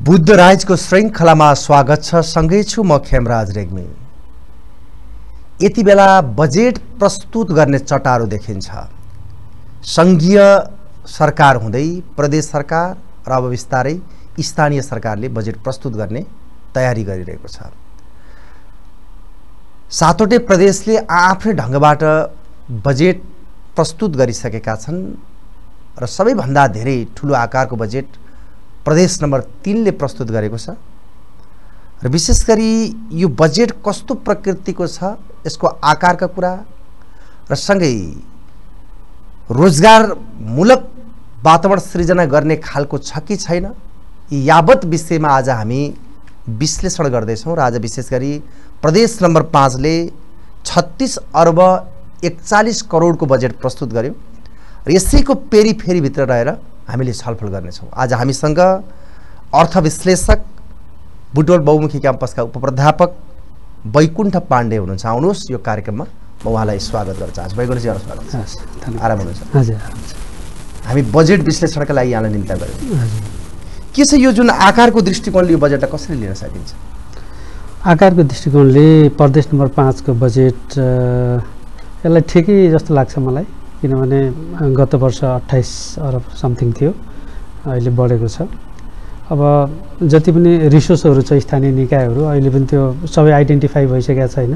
बुद्ध राजको श्रृङ्खलामा स्वागत छ। सँगै छु म खेमराज रेग्मी। यति बेला बजेट प्रस्तुत गर्ने चटारो देखिन्छ। संघीय सरकार हुँदै प्रदेश सरकार र अब बिस्तारै स्थानीय सरकारले बजेट प्रस्तुत गर्ने तयारी गरिरहेको छ। सातवटै प्रदेशले आफ्नै ढङ्गबाट बजेट प्रस्तुत गरिसकेका छन् र सबैभन्दा धेरै ठुलो आकारको बजेट प्रदेश नम्बर 3 ले प्रस्तुत गरेको छ। र विशेष गरी यो बजेट कस्तो प्रकृतिको छ, यसको आकारका कुरा र सँगै रोजगारमूलक वातावरण सृजना गर्ने खालको छ कि छैन, यी यावत विषयमा आज हामी विश्लेषण गर्दैछौँ। र आज विशेष गरी प्रदेश नम्बर 5 ले 36 अर्ब 41 करोडको बजेट प्रस्तुत गर्यो र यसैको पेरिफेरीभित्र रहेर हामीले छलफल गर्नेछौँ। आज हामीसँग अर्थविश्लेषक बुटवल बहुमुखी क्याम्पसका उपप्राध्यापक बैकुण्ठ पाण्डे हुनुहुन्छ। आउनुहोस्, यो कार्यक्रममा म उहाँलाई स्वागत गर्न चाहन्छु। बैकुण्ठजी, स्वागत छ। आराम हुनुहुन्छ? हजुर। हामी बजेट विश्लेषणका लागि यहाँलाई निम्ता गर्यौँ। के छ यो जुन आकारको दृष्टिकोणले यो बजेटलाई कसरी लिन सकिन्छ? आकारको दृष्टिकोणले प्रदेश नम्बर 5 को बजेट यसलाई ठिकै जस्तो लाग्छ मलाई, किनभने गत वर्ष 28 अरब समथिङ थियो, अहिले बढेको छ। अब जति पनि रिसोर्सहरू छ स्थानीय निकायहरू अहिले पनि त्यो सबै आइडेन्टिफाई भइसकेका छैन।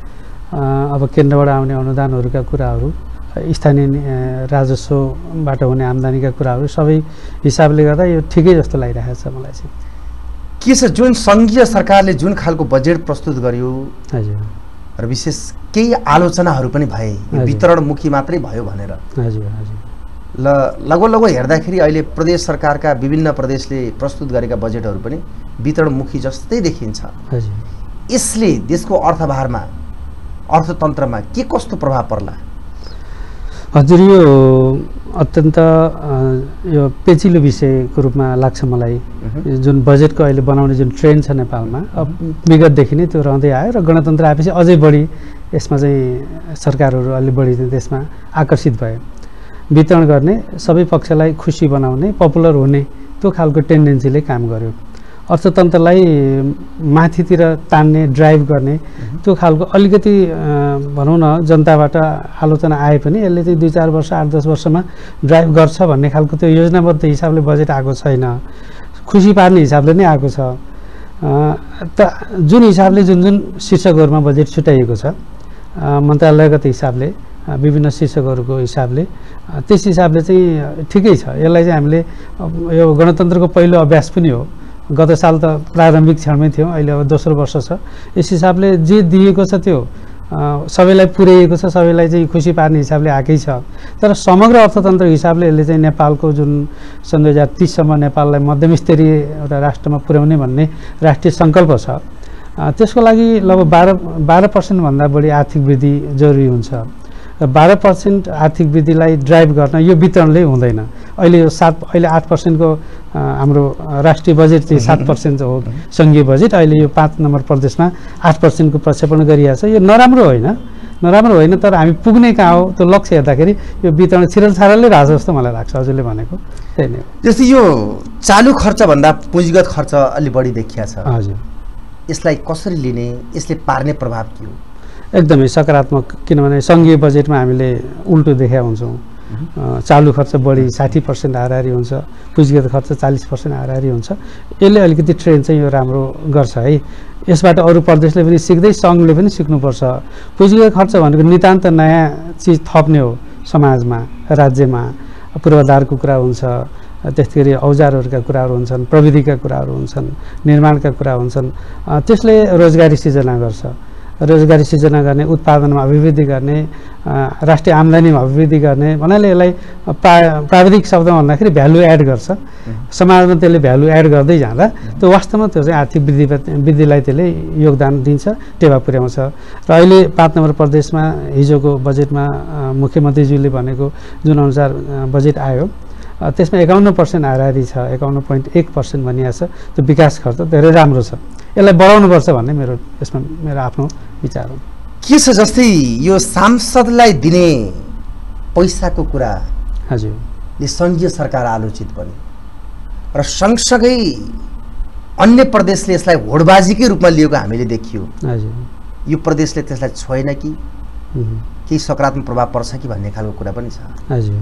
अब केन्द्रबाट आउने अनुदानहरूका कुराहरू, स्थानीय राजस्वबाट हुने आम्दानीका कुराहरू सबै हिसाबले गर्दा यो ठिकै जस्तो लागिरहेको छ मलाई चाहिँ। के छ जुन सङ्घीय सरकारले जुन खालको बजेट प्रस्तुत गर्यो, हजुर, र विशेष केही आलोचनाहरू पनि भए वितरणमुखी मात्रै भयो भनेर। हजुर हजुर। लगभग हेर्दाखेरि अहिले प्रदेश सरकारका विभिन्न प्रदेशले प्रस्तुत गरेका बजेटहरू पनि वितरणमुखी जस्तै देखिन्छ। हजुर। यसले देशको अर्थभारमा, अर्थतन्त्रमा के कस्तो प्रभाव पर्ला? हजुर, यो अत्यन्त यो पेचिलो विषयको रूपमा लाग्छ मलाई। जुन बजेटको अहिले बनाउने जुन ट्रेन्ड छ नेपालमा, अब विगतदेखि नै त्यो रहँदै आयो र गणतन्त्र आएपछि अझै बढी यसमा चाहिँ सरकारहरू अलि बढी त्यसमा आकर्षित भयो। वितरण गर्ने, सबै पक्षलाई खुसी बनाउने, पपुलर हुने त्यो खालको टेन्डेन्सीले काम गर्यो। अर्थतन्त्रलाई माथितिर तान्ने, ड्राइभ गर्ने त्यो खालको अलिकति भनौँ न जनताबाट आलोचना आए पनि यसले चाहिँ 2-4 वर्ष 8-10 वर्षमा ड्राइभ गर्छ भन्ने खालको त्यो योजनाबद्ध हिसाबले बजेट आएको छैन। खुसी पार्ने हिसाबले नै आएको छ। त जुन हिसाबले जुन शीर्षकहरूमा बजेट छुट्याइएको छ मन्त्रालयगत हिसाबले, विभिन्न शीर्षकहरूको हिसाबले, त्यस हिसाबले चाहिँ ठिकै छ। यसलाई चाहिँ हामीले यो गणतन्त्रको पहिलो अभ्यास पनि हो। गत साल त प्रारम्भिक क्षणमै थियौँ, अहिले अब दोस्रो वर्ष छ। यस हिसाबले जे दिएको छ त्यो सबैलाई पुर्याइएको छ, सबैलाई चाहिँ खुसी पार्ने हिसाबले आएकै छ। तर समग्र अर्थतन्त्र हिसाबले यसले चाहिँ नेपालको जुन सन् 2030 सम्म नेपाललाई मध्यम स्तरीय एउटा राष्ट्रमा पुर्याउने भन्ने राष्ट्रिय सङ्कल्प छ, त्यसको लागि लगभग 12% भन्दा बढी आर्थिक वृद्धि जरुरी हुन्छ। 12% आर्थिक वृद्धिलाई ड्राइभ गर्न यो वितरणले हुँदैन। अहिले यो 8% को हाम्रो राष्ट्रिय बजेट चाहिँ 7% हो सङ्घीय बजेट। अहिले यो 5 नम्बर प्रदेशमा 8% को प्रक्षेपण गरिएको छ। यो नराम्रो होइन, तर हामी पुग्ने कहाँ हो त्यो लक्ष्य हेर्दाखेरि यो वितरण छिरलछारलले रहेछ जस्तो मलाई लाग्छ। हजुरले भनेको त्यही नै हो। जस्तै यो चालु खर्चभन्दा पुँजीगत खर्च अलि बढी देखिया छ। हजुर। यसलाई कसरी लिने, यसले पार्ने प्रभाव के हो? एकदमै सकारात्मक, किनभने सङ्घीय बजेटमा हामीले उल्टो देखेका हुन्छौँ। चालु खर्च बढी 60% हाराहारी हुन्छ, पुँजीगत खर्च 40% हाराहारी हुन्छ। यसले अलिकति ट्रेन्ड चाहिँ यो राम्रो गर्छ है। यसबाट अरू प्रदेशले पनि सिक्दै सङ्घले पनि सिक्नुपर्छ। पुँजीगत खर्च भनेको नितान्त नयाँ चिज थप्ने हो समाजमा, राज्यमा। पूर्वाधारको कुरा हुन्छ, त्यस्तै गरी औजारहरूका कुराहरू हुन्छन्, प्रविधिका कुराहरू हुन्छन्, निर्माणका कुरा हुन्छन्। त्यसले रोजगारी सिर्जना गर्छ। रोजगारी सिर्जना गर्ने, उत्पादनमा अभिवृद्धि गर्ने, राष्ट्रिय आम्दानीमा अभिवृद्धि गर्ने भन्नाले यसलाई प्राविधिक शब्दमा भन्दाखेरि भ्यालु एड गर्छ। समाजमा त्यसले भ्यालु एड गर्दै जाँदा त्यो वास्तवमा त्यो चाहिँ आर्थिक वृद्धिलाई त्यसले योगदान दिन्छ, टेवा पुर्याउँछ। र अहिले 5 नम्बर प्रदेशमा हिजोको बजेटमा मुख्यमन्त्रीज्यूले भनेको जुन अनुसार बजेट आयो त्यसमा 51% हाराहारी छ, 51.1% भनिएको छ। त्यो विकास खर्च धेरै राम्रो छ। यसलाई बढाउनुपर्छ भन्ने मेरो आफ्नो विचार हो। के छ जस्तै यो सांसदलाई दिने पैसाको कुरा, हजुर, यो सङ्घीय सरकार आलोचित पनि र सँगसँगै अन्य प्रदेशले यसलाई होडबाजीकै रूपमा लिएको हामीले देखियो। हजुर, यो प्रदेशले त्यसलाई छोएन कि केही सकारात्मक प्रभाव पर्छ कि भन्ने खालको कुरा पनि छ। हजुर,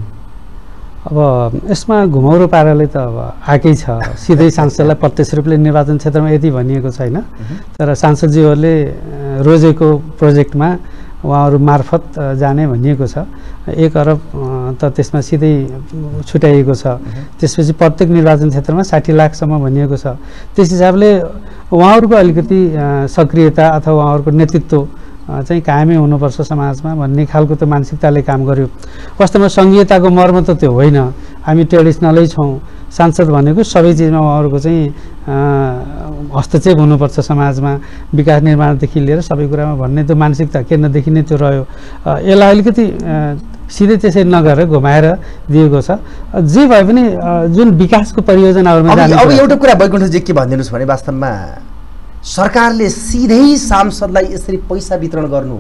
अब यसमा घुमाउरो पाराले त अब आएकै छ। सिधै सांसदलाई प्रत्यक्ष रूपले निर्वाचन क्षेत्रमा यति भनिएको छैन, तर सांसदज्यूहरूले रोजेको प्रोजेक्टमा उहाँहरू मार्फत जाने भनिएको छ। 1 अरब त त्यसमा सिधै छुट्याइएको छ। त्यसपछि प्रत्येक निर्वाचन क्षेत्रमा 60 लाखसम्म भनिएको छ। त्यस हिसाबले उहाँहरूको अलिकति सक्रियता अथवा उहाँहरूको नेतृत्व चाहिँ कायमै हुनुपर्छ समाजमा भन्ने खालको त मानसिकताले काम गर्यो। वास्तवमा सङ्घीयताको मर्म त त्यो होइन। हामी ट्रेडिसनलै छौँ। सांसद भनेको सबै चिजमा उहाँहरूको चाहिँ हस्तक्षेप हुनुपर्छ समाजमा, विकास निर्माणदेखि लिएर सबै कुरामा भन्ने त्यो मानसिकता केन्द्रदेखि नै त्यो रह्यो। यसलाई अलिकति सिधै त्यसरी नगरेर घुमाएर दिएको छ। जे भए पनि जुन विकासको परियोजनाहरूमा जाने अब एउटा कुरा बैकुण्ठजी के भनिदिनुहोस् भने वास्तवमा सरकारले सिधै सांसदलाई यसरी पैसा वितरण गर्नु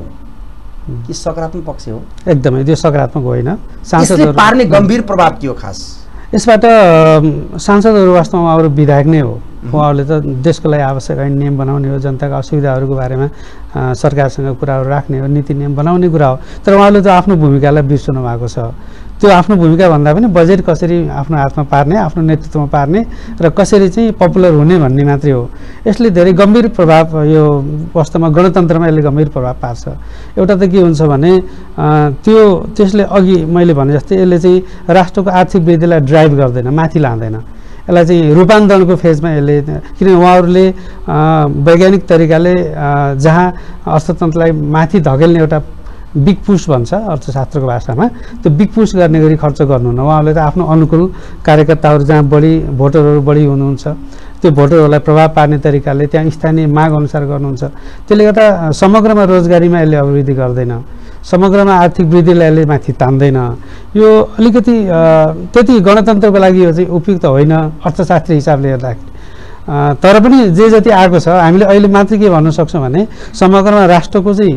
कि सकारात्मक पक्ष हो? एकदमै त्यो सकारात्मक होइन। सांसदहरूले पार्ने गम्भीर प्रभाव के हो खास? यसबाट सांसदहरू वास्तवमा उहाँहरू विधायक नै हो। उहाँहरूले त देशको लागि आवश्यक ऐन नियम बनाउने हो, जनताको असुविधाहरूको बारेमा सरकारसँग कुराहरू राख्ने हो, नीति नियम बनाउने कुरा हो। तर उहाँले त आफ्नो भूमिकालाई बिर्सनु भएको छ। त्यो आफ्नो भूमिका भन्दा पनि बजेट कसरी आफ्नो हातमा पार्ने, आफ्नो नेतृत्वमा पार्ने र कसरी चाहिँ पपुलर हुने भन्ने मात्रै हो। यसले धेरै गम्भीर प्रभाव, यो वास्तवमा गणतन्त्रमा यसले गम्भीर प्रभाव पार्छ। एउटा त के हुन्छ भने त्यसले अघि मैले भने जस्तै यसले चाहिँ राष्ट्रको आर्थिक वृद्धिलाई ड्राइभ गर्दैन, माथि लाँदैन। यसलाई चाहिँ रूपान्तरणको फेजमा यसले, किनभने उहाँहरूले वैज्ञानिक तरिकाले जहाँ अर्थतन्त्रलाई माथि धकेल्ने एउटा बिग पुस भन्छ अर्थशास्त्रको भाषामा, त्यो बिग पुस गर्ने गरी खर्च गर्नुहुन्न। उहाँहरूले त आफ्नो अनुकूल कार्यकर्ताहरू जहाँ बढी भोटरहरू बढी हुनुहुन्छ त्यो भोटरहरूलाई प्रभाव पार्ने तरिकाले त्यहाँ स्थानीय माग अनुसार गर्नुहुन्छ। त्यसले गर्दा समग्रमा रोजगारीमा यसले अभिवृद्धि गर्दैन, समग्रमा आर्थिक वृद्धिलाई यसले माथि तान्दैन। यो अलिकति त्यति गणतन्त्रको लागि यो चाहिँ उपयुक्त होइन अर्थशास्त्री हिसाबले हेर्दाखेरि। तर पनि जे जति आएको छ हामीले अहिले मात्रै के भन्न सक्छौँ भने समग्रमा राष्ट्रको चाहिँ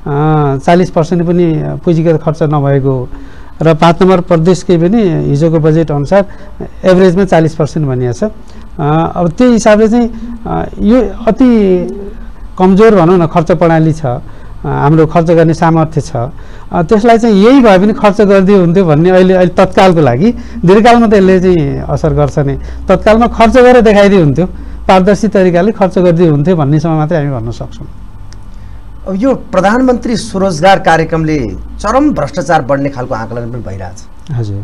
40% पनि पुँजीगत खर्च नभएको र 5 नम्बर प्रदेशकै पनि हिजोको बजेट अनुसार एभरेजमा 40% भनिएको छ। अब त्यो हिसाबले चाहिँ यो अति कमजोर भनौँ न खर्च प्रणाली छ, हाम्रो खर्च गर्ने सामर्थ्य छ। त्यसलाई चाहिँ यही भए पनि खर्च गरिदियो हुन्थ्यो भन्ने अहिले तत्कालको लागि, दीर्घकालमा त यसले चाहिँ असर गर्छ नै। तत्कालमा खर्च गरेर देखाइदियो हुन्थ्यो, पारदर्शी तरिकाले खर्च गरिदियो हुन्थ्यो भन्नेसम्म मात्रै हामी भन्न सक्छौँ। अब यो प्रधानमन्त्री स्वरोजगार कार्यक्रमले चरम भ्रष्टाचार बढ्ने खालको आकलन पनि भइरहेछ। हजुर,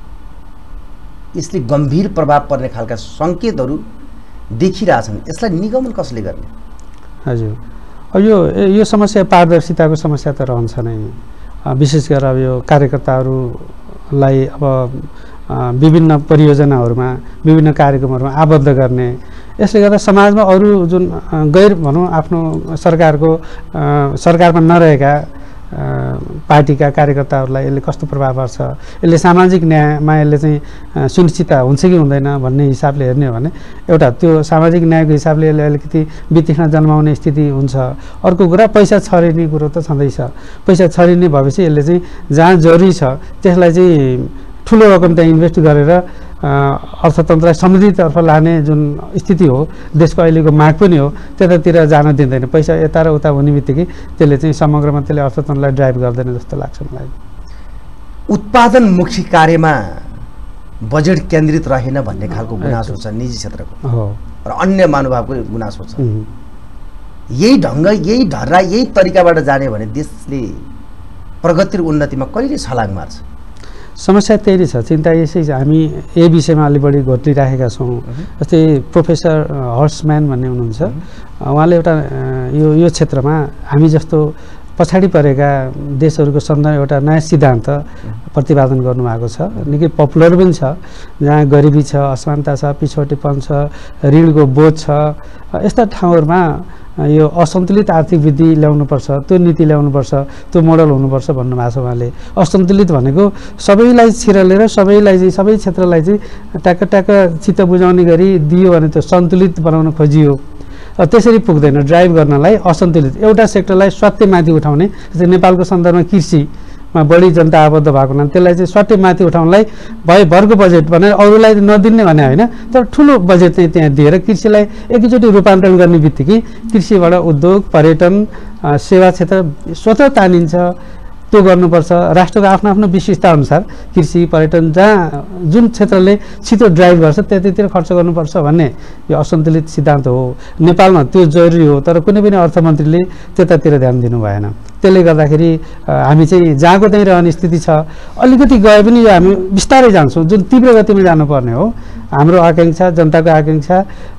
यसले गम्भीर प्रभाव पर्ने खालका सङ्केतहरू देखिरहेछन्। यसलाई निगमन कसले गर्ने? हजुर, अब यो समस्या पारदर्शिताको समस्या त रहन्छ नै। विशेष गरेर अब यो कार्यकर्ताहरूलाई अब विभिन्न परियोजनाहरूमा विभिन्न कार्यक्रमहरूमा आबद्ध गर्ने, यसले गर्दा समाजमा अरू जुन गैर भनौँ आफ्नो सरकारमा नरहेका पार्टीका कार्यकर्ताहरूलाई यसले कस्तो प्रभाव पार्छ, यसले सामाजिक न्यायमा यसले चाहिँ सुनिश्चित हुन्छ कि हुँदैन भन्ने हिसाबले हेर्ने हो भने एउटा त्यो सामाजिक न्यायको हिसाबले यसले अलिकति वितृष्णा जन्माउने स्थिति हुन्छ। अर्को कुरा पैसा छरिने कुरो त छँदैछ। पैसा छरिने भएपछि यसले चाहिँ जहाँ जरुरी छ त्यसलाई चाहिँ ठुलो रकम त्यहाँ इन्भेस्ट गरेर अर्थतन्त्रलाई समृद्धितर्फ लाने जुन स्थिति हो, देशको अहिलेको माग पनि हो, त्यतातिर जान दिँदैन। पैसा यता र उता हुने बित्तिकै त्यसले चाहिँ समग्रमा त्यसले अर्थतन्त्रलाई ड्राइभ गर्दैन जस्तो लाग्छ मलाई। उत्पादनमुखी कार्यमा बजेट केन्द्रित रहेन भन्ने खालको गुनासो छ निजी क्षेत्रको र अन्य महानुभावको गुनासो छ। यही ढङ्ग, यही ढर्रा, यही तरिकाबाट जाने भने देशले प्रगति र उन्नतिमा कहिले छलाङ मार्छ? समस्या त्यही छ, चिन्ता यसै छ। हामी यही विषयमा अलि बढी घोटिराखेका छौँ। जस्तै प्रोफेसर हर्सम्यान भन्ने हुनुहुन्छ, उहाँले एउटा यो क्षेत्रमा हामी जस्तो पछाडि परेका देशहरूको सन्दर्भमा एउटा नयाँ सिद्धान्त प्रतिपादन गर्नुभएको छ। निकै पपुलर पनि छ, जहाँ गरिबी छ, असमानता छ, पिछौटेपन छ, ऋणको बोझ छ, यस्ता ठाउँहरूमा यो असन्तुलित आर्थिक वृद्धि ल्याउनुपर्छ, त्यो नीति ल्याउनुपर्छ, त्यो मोडल हुनुपर्छ भन्नुभएको छ उहाँले। असन्तुलित भनेको सबैलाई छिरलेर सबैलाई चाहिँ सबै क्षेत्रलाई चाहिँ ट्याक्क ट्याक्क चित्त बुझाउने गरी दियो भने त्यो सन्तुलित बनाउन खोजियो। त्यसरी पुग्दैन ड्राइभ गर्नलाई। असन्तुलित एउटा सेक्टरलाई स्वात्तै माथि उठाउने, जस्तै नेपालको सन्दर्भमा कृषि बढी जनता आबद्ध भएको हुनाले त्यसलाई चाहिँ सट्टै माथि उठाउनलाई भरको बजेट भनेर अरूलाई नदिने भने होइन, तर ठुलो बजेट चाहिँ त्यहाँ दिएर कृषिलाई एकैचोटि रूपान्तरण गर्ने बित्तिकै कृषिबाट उद्योग, पर्यटन, सेवा क्षेत्र स्वतः तानिन्छ। त्यो गर्नुपर्छ। राष्ट्रको आफ्नो आफ्नो विशेषता अनुसार कृषि, पर्यटन जहाँ जुन क्षेत्रले छिटो ड्राइभ गर्छ त्यतितिर खर्च गर्नुपर्छ भन्ने यो असन्तुलित सिद्धान्त हो। नेपालमा त्यो जरुरी हो, तर कुनै पनि अर्थमन्त्रीले त्यतातिर ध्यान दिनु भएन। त्यसले गर्दाखेरि हामी चाहिँ जहाँको त्यहीँ रहने स्थिति छ। अलिकति गए पनि यो हामी बिस्तारै जान्छौँ, जुन तीव्र गतिमा जानुपर्ने हो। हाम्रो आकाङ्क्षा, जनताको आकाङ्क्षा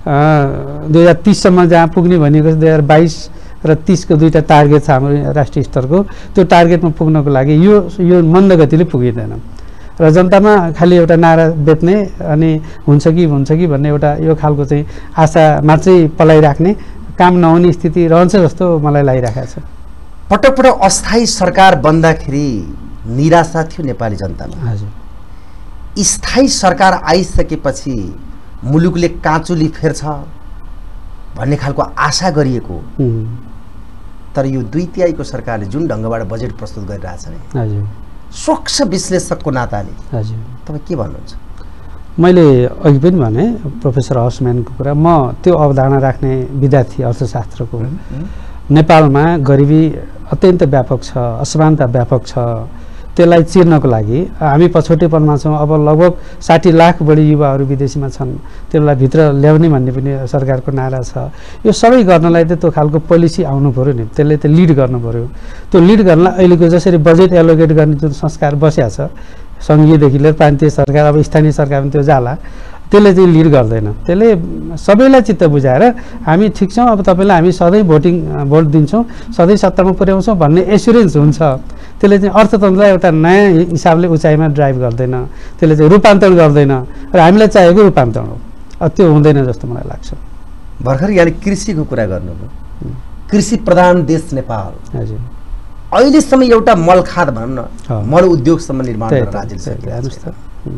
2030 सम्म जहाँ पुग्ने भनेको 2022 र 30 को दुईटा टार्गेट छ हाम्रो राष्ट्रिय स्तरको। त्यो टार्गेटमा पुग्नको लागि यो मन्द गतिले पुगिँदैन र जनतामा खालि एउटा नारा बेच्ने अनि हुन्छ कि भन्ने एउटा यो खालको चाहिँ आशा मात्रै पलाइराख्ने काम नहुने स्थिति रहन्छ जस्तो मलाई लागिरहेको छ। पटक पटक अस्थायी सरकार बन्दाखेरि निराशा थियो नेपाली जनतामा। हजुर, स्थायी सरकार आइसकेपछि मुलुकले काँचुली फेर्छ भन्ने खालको आशा गरिएको, तर यो 2/3 सरकारले जुन ढङ्गबाट बजेट प्रस्तुत गरिरहेछ नि, हजुर, स्वच्छ विश्लेषकको नाताले हजुर, तपाईँ के भन्नुहुन्छ? मैले अघि पनि भने प्रोफेसर हसम्यानको कुरा, म त्यो अवधारणा राख्ने विद्यार्थी अर्थशास्त्रको। नेपालमा गरिबी अत्यन्त व्यापक छ, असमानता व्यापक छ। त्यसलाई चिर्नको लागि हामी पछौटेपनमा छौँ। अब लगभग 60 लाख बढी युवाहरू विदेशीमा छन्, त्यसलाई भित्र ल्याउने भन्ने पनि सरकारको नारा छ। यो सबै गर्नलाई त त्यो खालको पोलिसी आउनु पऱ्यो नि, त्यसले त लिड गर्नु पऱ्यो। त्यो लिड गर्नलाई अहिलेको जसरी बजेट एलोकेट गर्ने जुन संस्कार बस्या छ, सङ्घीयदेखि लिएर प्रान्तीय सरकार, अब स्थानीय सरकार पनि त्यो जाला, त्यसले चाहिँ लिड गर्दैन। त्यसले सबैलाई चित्त बुझाएर हामी ठिक छौँ, अब तपाईँलाई हामी सधैँ भोट दिन्छौँ, सधैँ सत्तामा पुर्याउँछौँ भन्ने एस्युरेन्स हुन्छ। त्यसले चाहिँ अर्थतन्त्रलाई एउटा नयाँ हिसाबले उचाइमा ड्राइभ गर्दैन, त्यसले चाहिँ रूपान्तरण गर्दैन र हामीलाई चाहिएको रूपान्तरण हो। त्यो हुँदैन जस्तो मलाई लाग्छ। भर्खर यहाँले कृषिको कुरा गर्नुभयो। कृषि प्रधान देश नेपाल, हजुर, अहिलेसम्म एउटा मलखाद भनौँ न, मल उद्योगसम्म निर्माण गरेर राज्यले सकिरहेको छ।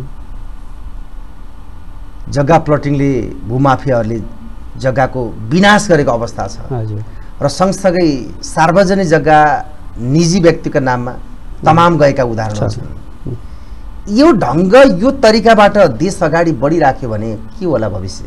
जग्गा प्लटिङले भूमाफियाहरूले जग्गाको विनाश गरेको अवस्था छ र सँगसँगै सार्वजनिक जग्गा निजी व्यक्तिको नाममा तमाम गएका उदाहरणहरू छन्। यो ढङ्ग, यो तरिकाबाट देश अगाडि बढिराख्यो भने के होला भविष्य?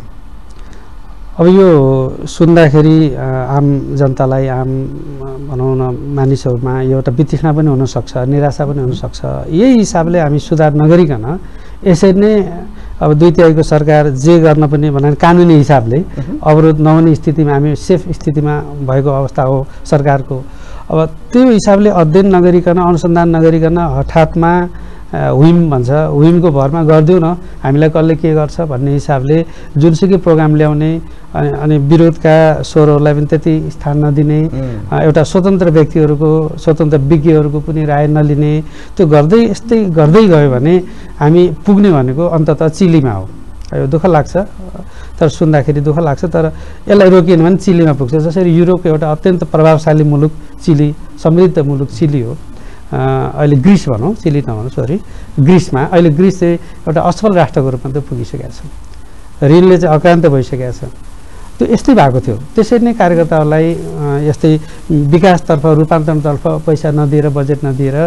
अब यो सुन्दाखेरि आम जनतालाई, आम भनौँ न मानिसहरूमा एउटा वितृष्णा पनि हुनसक्छ, निराशा पनि हुनसक्छ। यही हिसाबले हामी सुधार नगरिकन यसरी नै अब 2/3 सरकार जे गर्न पनि भने कानुनी हिसाबले अवरोध नहुने स्थितिमा हामी सेफ स्थितिमा भएको अवस्था हो सरकारको। अब त्यो हिसाबले अध्ययन नगरिकन, अनुसन्धान नगरिकन हठातमा हुइम भन्छ, हुइमको भरमा गरिदिउँ न, हामीलाई कसले के गर्छ भन्ने हिसाबले जुनसुकै प्रोग्राम ल्याउने अनि विरोधका स्वरहरूलाई पनि त्यति स्थान नदिने, एउटा स्वतन्त्र व्यक्तिहरूको, स्वतन्त्र विज्ञहरूको पनि राय नलिने, त्यो गर्दै यस्तै गर्दै गयो भने हामी पुग्ने भनेको अन्ततः चिलीमा हो। यो दुःख लाग्छ, तर सुन्दाखेरि दुःख लाग्छ, तर यसलाई रोकिएन भने चिलीमा पुग्छ। जसरी युरोपको एउटा अत्यन्त प्रभावशाली मुलुक चिली, समृद्ध मुलुक चिली हो, अहिले ग्रिस भनौँ, चिली नभनौँ, सरी, ग्रिसमा अहिले ग्रिस चाहिँ एउटा असफल राष्ट्रको रूपमा त पुगिसकेको छ, ऋणले चाहिँ अक्रान्त भइसकेको छ। त्यो यस्तै भएको थियो। त्यसरी नै कार्यकर्ताहरूलाई यस्तै विकासतर्फ, रूपान्तरणतर्फ पैसा नदिएर, बजेट नदिएर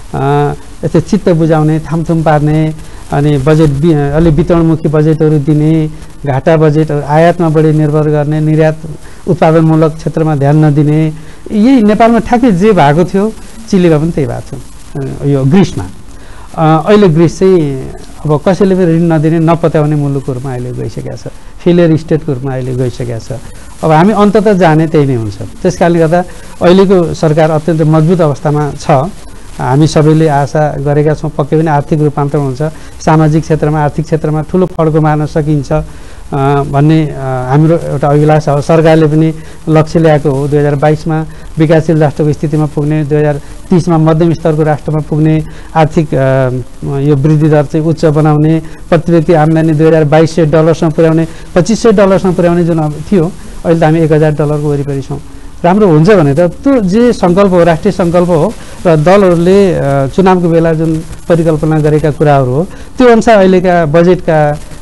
यस्तै चित्त बुझाउने, थामथुम पार्ने, अनि बजेट अलि वितरणमुखी बजेटहरू दिने, घाटा बजेटहरू, आयातमा बढी निर्भर गर्ने, निर्यात उत्पादनमूलक क्षेत्रमा ध्यान नदिने, यही नेपालमा ठ्याक्कै जे भएको थियो चिलीमा पनि त्यही भएको थियो, यो ग्रिसमा। अहिले ग्रिस चाहिँ अब कसैले पनि ऋण नदिने, नपत्याउने मुलुकको रूपमा अहिले गइसकेको छ, फेलियर स्टेटको रूपमा अहिले गइसकेको छ। अब हामी अन्ततः जाने त्यही नै हुन्छ। त्यस कारणले गर्दा अहिलेको सरकार अत्यन्त मजबुत अवस्थामा छ। हामी सबैले आशा गरेका छौँ पक्कै पनि आर्थिक रूपान्तरण हुन्छ, सामाजिक क्षेत्रमा, आर्थिक क्षेत्रमा ठुलो फड्को मार्न सकिन्छ भन्ने हाम्रो एउटा अभिलाषा हो। सरकारले पनि लक्ष्य ल्याएको हो 2022मा विकासशील राष्ट्रको स्थितिमा पुग्ने, 2030मा मध्यम स्तरको राष्ट्रमा पुग्ने, आर्थिक यो वृद्धि दर चाहिँ उच्च बनाउने, प्रति व्यक्ति आम्दानी $2200 पुर्याउने, $2500 पुर्याउने जुन थियो, अहिले त हामी $1000 वरिपरि छौँ। राम्रो हुन्छ भने त त्यो जे सङ्कल्प हो, राष्ट्रिय सङ्कल्प हो र दलहरूले चुनावको बेला जुन परिकल्पना गरेका कुराहरू हो, त्यो अनुसार अहिलेका बजेटका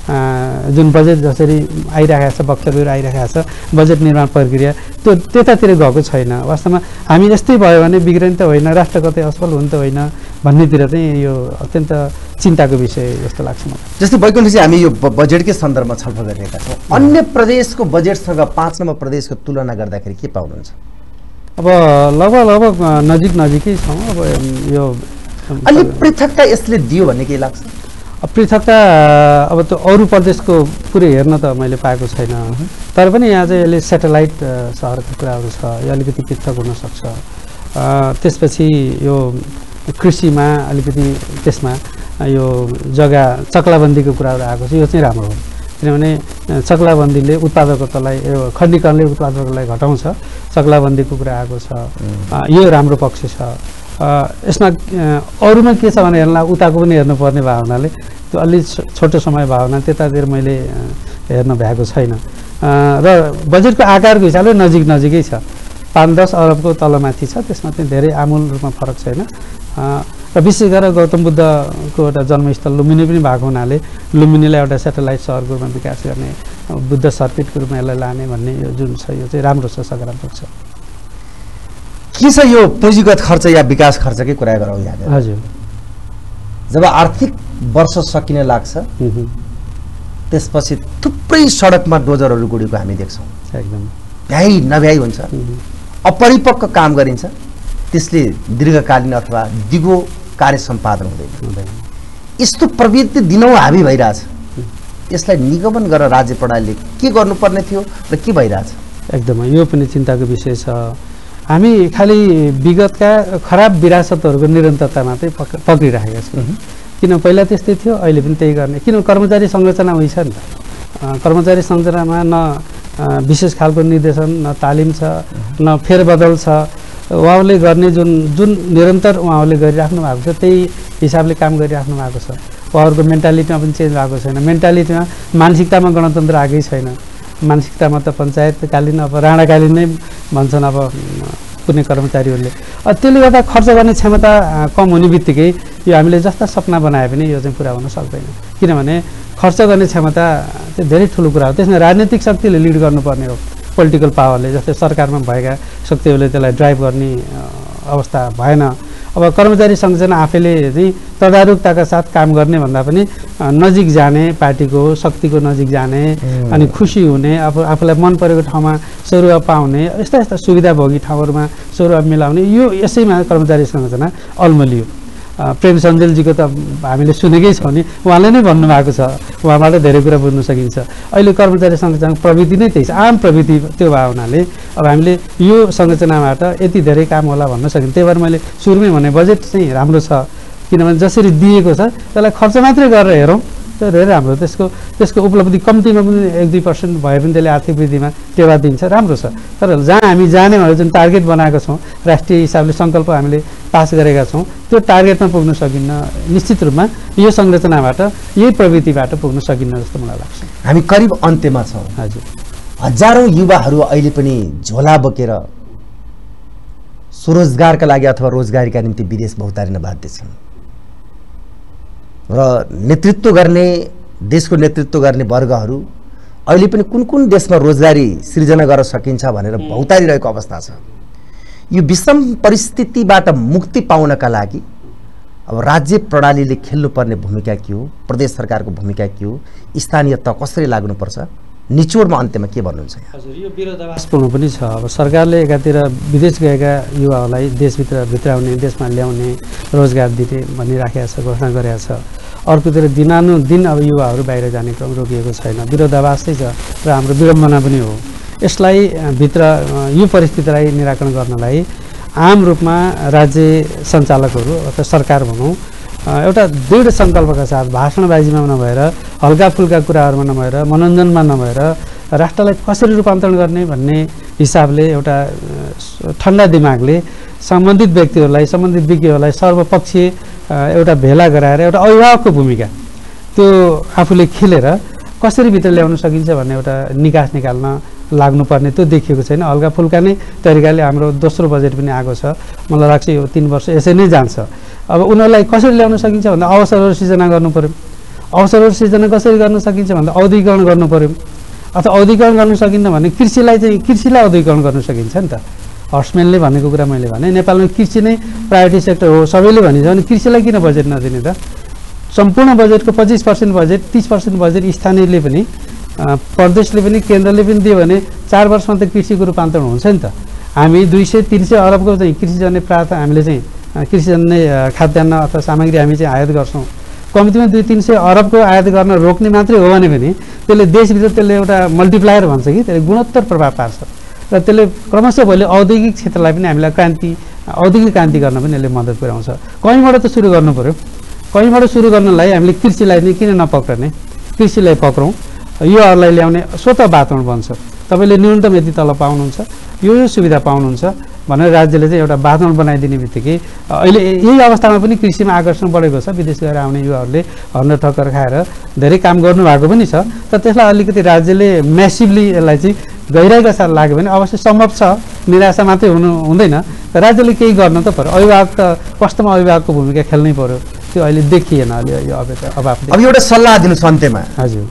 जुन बजेट जसरी आइरहेको छ बक्सरहरू आइरहेको छ बजेट निर्माण प्रक्रिया त्यो त्यतातिर गएको छैन। वास्तवमा हामी यस्तै भयो भने बिग्रने त होइन, राष्ट्र कतै असफल हुने त होइन भन्नेतिर चाहिँ यो अत्यन्त चिन्ताको विषय जस्तो लाग्छ मलाई। जस्तै वैकुण्ठजी हामी यो बजेटकै सन्दर्भमा छलफल गरिरहेका छौँ, अन्य प्रदेशको बजेटसँग 5 नम्बर प्रदेशको तुलना गर्दाखेरि के पाउनुहुन्छ? अब लगभग नजिकै छौँ। अब यो अलि पृथकता यसले दियो भन्ने केही लाग्छ? पृथकता अब त्यो अरू प्रदेशको पुरै हेर्न त मैले पाएको छैन, तर पनि यहाँ चाहिँ यसले सेटेलाइट सहरको कुराहरू छ, यो अलिकति पृथक हुनसक्छ। त्यसपछि यो कृषिमा अलिकति त्यसमा यो जग्गा चक्लाबन्दीको कुराहरू आएको छ, यो चाहिँ राम्रो हो किनभने चक्लाबन्दीले उत्पादकतालाई खण्डीकरणले उत्पादकतालाई घटाउँछ, चक्लाबन्दीको कुरा आएको छ, यो राम्रो पक्ष छ। यसमा अरूमा के छ भने हेर्नलाई उताको पनि हेर्नुपर्ने भयो हुनाले त्यो अलि छोटो समय भयो भने त्यतातिर मैले हेर्न भ्याएको छैन र बजेटको आकारको हिसाबले नजिकै छ, 5-10 अरबको तलमाथि छ, त्यसमा चाहिँ धेरै आमूल रूपमा फरक छैन। र विशेष गरेर गौतम बुद्धको एउटा जन्मस्थल लुम्बिनी पनि भएको हुनाले लुम्बिनीलाई एउटा सेटेलाइट सहरको रूपमा विकास गर्ने, बुद्ध सर्किटको रूपमा यसलाई लाने भन्ने यो जुन छ यो चाहिँ राम्रो छ, सकारात्मक छ। के छ यो पुँजीगत खर्च या विकास खर्चकै कुरा गरौँ यहाँ। हजुर, जब आर्थिक वर्ष सकिने लाग्छ त्यसपछि थुप्रै सडकमा डोजरहरू गुडेको हामी देख्छौँ, एकदम भ्याइ नभ्याइ हुन्छ, अपरिपक्व काम गरिन्छ, त्यसले दीर्घकालीन अथवा दिगो कार्य सम्पादन हुँदैन। यस्तो प्रवृत्ति दिनौँ हाबी भइरहेछ, यसलाई निगमन गरेर राज्य प्रणालीले के गर्नुपर्ने थियो र के भइरहेछ? एकदमै यो पनि चिन्ताको विषय छ। हामी खालि विगतका खराब विरासतहरूको निरन्तरता मात्रै पक्रिरहेका छौँ, किन पहिला त्यस्तै थियो अहिले पनि त्यही गर्ने, किन कर्मचारी संरचना उही छ नि त। कर्मचारी संरचनामा न विशेष खालको निर्देशन, न तालिम छ, न फेरबदल छ। उहाँले गर्ने जुन निरन्तर उहाँहरूले गरिराख्नु भएको छ त्यही हिसाबले काम गरिराख्नु भएको छ। उहाँहरूको मेन्टालिटीमा पनि चेन्ज भएको छैन, मेन्टालिटीमा मानसिकतामा गणतन्त्र आएकै छैन। मानसिकतामा त पञ्चायतकालीन अब राणाकालीन नै भन्छन् अब कुनै कर्मचारीहरूले। त्यसले गर्दा खर्च गर्ने क्षमता कम हुने बित्तिकै यो हामीले जस्ता सपना बनाए पनि यो चाहिँ पुरा हुन सक्दैन, किनभने खर्च गर्ने क्षमता चाहिँ धेरै ठुलो कुरा हो। त्यसमा राजनीतिक शक्तिले लिड गर्नुपर्ने हो, पोलिटिकल पावरले, जस्तै सरकारमा भएका शक्तिहरूले त्यसलाई ड्राइभ गर्ने अवस्था भएन। अब कर्मचारी संरचना आफैले चाहिँ तदारुकताका साथ काम गर्ने भन्दा पनि नजिक जाने, पार्टीको शक्तिको नजिक जाने अनि खुसी हुने, आफूलाई मन परेको ठाउँमा सरुवा पाउने, यस्ता सुविधा भोगी ठाउँहरूमा सरुवा मिलाउने, यो यसैमा कर्मचारी संरचना अल्मलियो। प्रेम सञ्जेलजीको त हामीले सुनेकै छौँ नि, उहाँले नै भन्नुभएको छ, उहाँबाट धेरै कुरा बुझ्न सकिन्छ। अहिले कर्मचारी संरचनाको प्रवृत्ति नै त्यही छ, आम प्रवृत्ति त्यो भयो हुनाले अब हामीले यो संरचनाबाट यति धेरै काम होला भन्न सकिन्छ। त्यही भएर मैले सुरुमै भने बजेट चाहिँ राम्रो छ, किनभने जसरी दिएको छ त्यसलाई खर्च मात्रै गरेर हेरौँ त्यो धेरै राम्रो। त्यसको उपलब्धि कम्तीमा पनि 1-2% भए पनि त्यसले आर्थिक वृद्धिमा टेवा दिन्छ, राम्रो छ। तर जहाँ हामी जाने भनेर जुन टार्गेट बनाएको छौँ, राष्ट्रिय हिसाबले सङ्कल्प हामीले पास गरेका छौँ, त्यो टार्गेटमा पुग्न सकिन्न। निश्चित रूपमा यो संरचनाबाट यही प्रवृत्तिबाट पुग्न सकिन्न जस्तो मलाई लाग्छ। हामी करिब अन्त्यमा छौँ। हजुर, हजारौँ युवाहरू अहिले पनि झोला बोकेर स्वरोजगारका लागि अथवा रोजगारीका निम्ति विदेश भौतारिन बाध्य छन् र नेतृत्व गर्ने, देशको नेतृत्व गर्ने वर्गहरू अहिले पनि कुन देशमा रोजगारी सृजना गर्न सकिन्छ भनेर भौतारिरहेको अवस्था छ। यो विषम परिस्थितिबाट मुक्ति पाउनका लागि अब राज्य प्रणालीले खेल्नुपर्ने भूमिका के हो, प्रदेश सरकारको भूमिका के हो, स्थानीय तह कसरी लाग्नुपर्छ, निचोडमा अन्त्यमा के भन्नुहुन्छ? हजुर, यो विरोधाभासपूर्ण पनि छ। अब सरकारले एकातिर विदेश गएका युवाहरूलाई देशभित्र भित्राउने, देशमा ल्याउने, रोजगार दिने भनिराखेको छ, घोषणा गरेको छ। अर्कोतिर दिनानुदिन अब युवाहरू बाहिर जाने क्रम रोकिएको छैन, विरोधाभासै छ र हाम्रो विडम्बना पनि हो। यसलाई भित्र यो परिस्थितिलाई निराकरण गर्नलाई आम रूपमा राज्य सञ्चालकहरू अथवा सरकार भनौँ एउटा दृढ सङ्कल्पका साथ भाषणबाजीमा नभएर, हल्का फुल्का कुराहरूमा नभएर, मनोरञ्जनमा नभएर राष्ट्रलाई कसरी रूपान्तरण गर्ने भन्ने हिसाबले एउटा ठन्डा दिमागले सम्बन्धित व्यक्तिहरूलाई, सम्बन्धित विज्ञहरूलाई सर्वपक्षीय एउटा भेला गराएर एउटा अभिभावकको भूमिका त्यो आफूले खेलेर कसरी भित्र ल्याउन सकिन्छ भन्ने एउटा निकास निकाल्न लाग्नुपर्ने त्यो देखिएको छैन। हल्का फुल्का नै तरिकाले हाम्रो दोस्रो बजेट पनि आएको छ, मलाई लाग्छ यो 3 वर्ष यसै नै जान्छ। अब उनीहरूलाई कसरी ल्याउन सकिन्छ भन्दा अवसरहरू सृजना गर्नु पर्यो। अवसरहरू सृजना कसरी गर्न सकिन्छ भन्दा औद्योगिकरण गर्नु पर्यो अथवा औद्योगिकरण गर्न सकिन्न भने कृषिलाई औद्योगिकरण गर्न सकिन्छ नि त। हर्सम्यानले भनेको कुरा मैले भने नेपालमा कृषि नै प्रायोरिटी सेक्टर हो सबैले भनिन्छ भने कृषिलाई किन बजेट नदिने त? सम्पूर्ण बजेटको 25% बजेट 30% बजेट स्थानीयले पनि प्रदेशले पनि केन्द्रले पनि दियो भने 4 वर्षमा त कृषिको रूपान्तरण हुन्छ नि त। हामी 200-300 अरबको चाहिँ कृषिजन्य प्राप्त हामीले चाहिँ कृषिजन्य खाद्यान्न अथवा सामग्री हामी चाहिँ आयात गर्छौँ। कम्तीमा 200-300 अरबको आयात गर्न रोक्ने मात्रै हो भने पनि त्यसले देशभित्र त्यसले एउटा मल्टिप्लायर भन्छ कि त्यसले गुणोत्तर प्रभाव पार्छ र त्यसले क्रमशः भोलि औद्योगिक क्षेत्रलाई पनि हामीलाई औद्योगिक क्रान्ति गर्न पनि यसले मद्दत पुर्याउँछ। कहीँबाट त सुरु गर्नु पर्यो। कहीँबाट सुरु गर्नलाई हामीले कृषिलाई नै किन नपक्रने, कृषिलाई पक्रौँ, योहरूलाई ल्याउने स्वतः वातावरण बन्छ। तपाईँले न्यूनतम यति तल पाउनुहुन्छ, यो सुविधा पाउनुहुन्छ भनेर राज्यले चाहिँ एउटा वातावरण बनाइदिने बित्तिकै अहिले यही अवस्थामा पनि कृषिमा आकर्षण बढेको छ। विदेश गएर आउने युवाहरूले हर्न ठक्कर खाएर धेरै काम गर्नुभएको पनि छ। तर त्यसलाई अलिकति राज्यले म्यासिभली यसलाई चाहिँ गहिराइका साथ लाग्यो भने अवश्य सम्भव छ, निराशा मात्रै हुँदैन। राज्यले केही गर्न त पर्यो। अभिभावक त वास्तवमा अभिभावकको भूमिका खेल्नै पर्यो। त्यो अहिले देखिएन अहिले यो अभाव। अब एउटा सल्लाह दिनुहोस् अन्त्यमा। हजुर,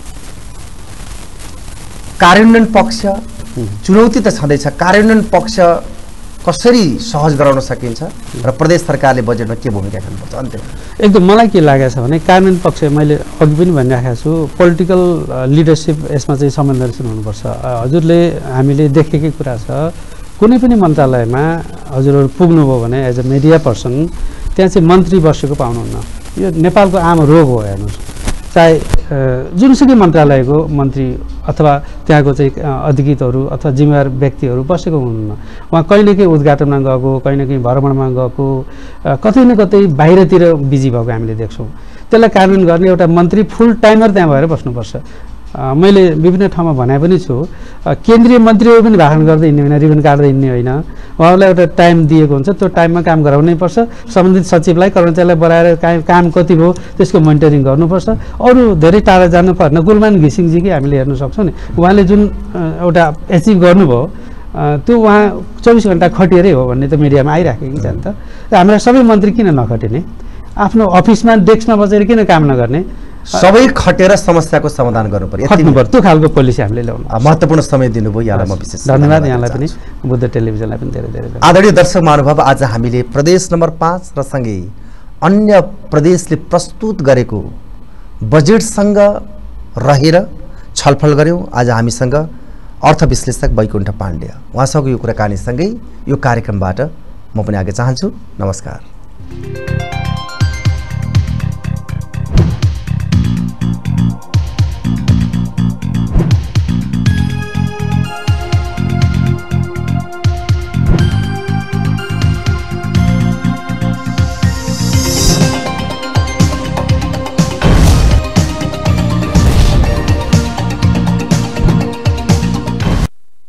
कार्यान्वयन पक्ष चुनौती त छँदैछ, कार्यान्वयन पक्ष कसरी सहज गराउन सकिन्छ र प्रदेश सरकारले बजेटमा के भूमिका खेल्नुपर्छ अन्त्यमा? एकदम मलाई के लागेको छ भने कार्यान्वयन पक्ष मैले अघि पनि भनिराखेको छु, पोलिटिकल लिडरसिप यसमा चाहिँ संवेदनशील हुनुपर्छ। हजुरले हामीले देखेकै कुरा छ, कुनै पनि मन्त्रालयमा हजुरहरू पुग्नुभयो भने एज अ मिडिया पर्सन त्यहाँ चाहिँ मन्त्री बसेको पाउनुहुन्न। यो नेपालको आम रोग हो। हेर्नुहोस्, चाहे जुनसुकै मन्त्रालयको मन्त्री अथवा त्यहाँको चाहिँ अधिकृतहरू अथवा जिम्मेवार व्यक्तिहरू बसेको हुनुहुन्न। उहाँ कहिले न कहीँ उद्घाटनमा गएको, कहीँ न कहीँ भ्रमणमा गएको, कतै न कतै बाहिरतिर बिजी भएको हामीले देख्छौँ। त्यसलाई कार्यान्वयन गर्ने एउटा मन्त्री फुल टाइमर त्यहाँ भएर बस्नुपर्छ। मैले विभिन्न ठाउँमा भने पनि छु, केन्द्रीय मन्त्रीहरू पनि भाषण गर्दै हिँड्ने होइन, रिबन काट्दै हिँड्ने होइन। उहाँहरूलाई एउटा टाइम दिएको हुन्छ, त्यो टाइममा काम गराउनै पर्छ। सम्बन्धित सचिवलाई कर्मचारीलाई बढाएर काम कति भयो त्यसको मोनिटरिङ गर्नुपर्छ। अरू धेरै टाढा जानु पर्ने गुलमान घिसिङजीकै हामीले हेर्न सक्छौँ नि, उहाँले जुन एउटा एचिभ गर्नुभयो त्यो उहाँ 24 घन्टा खटिएरै हो भन्ने त मिडियामा आइराखेको छ नि त। हाम्रा सबै मन्त्री किन नखटिने? आफ्नो अफिसमा डेस्कमा बसेर किन काम नगर्ने? सबै खटेर समस्याको समाधान गर्नु पर्यो, त्यो खालको पोलिसी हामीले ल्याउनु। महत्त्वपूर्ण समय दिनुभयो यहाँलाई, म विशेष धन्यवाद। यहाँलाई पनि, बुद्ध टेलिभिजनलाई पनि धेरै धेरै धन्यवाद। आदरणीय दर्शक महानुभाव, आज हामीले प्रदेश नम्बर 5 र सँगै अन्य प्रदेशले प्रस्तुत गरेको बजेटसँग रहेर छलफल गऱ्यौँ। आज हामीसँग अर्थ विश्लेषक बैकुण्ठ पाण्डे, उहाँसँगको यो कुराकानीसँगै यो कार्यक्रमबाट म पनि आगे चाहन्छु। नमस्कार।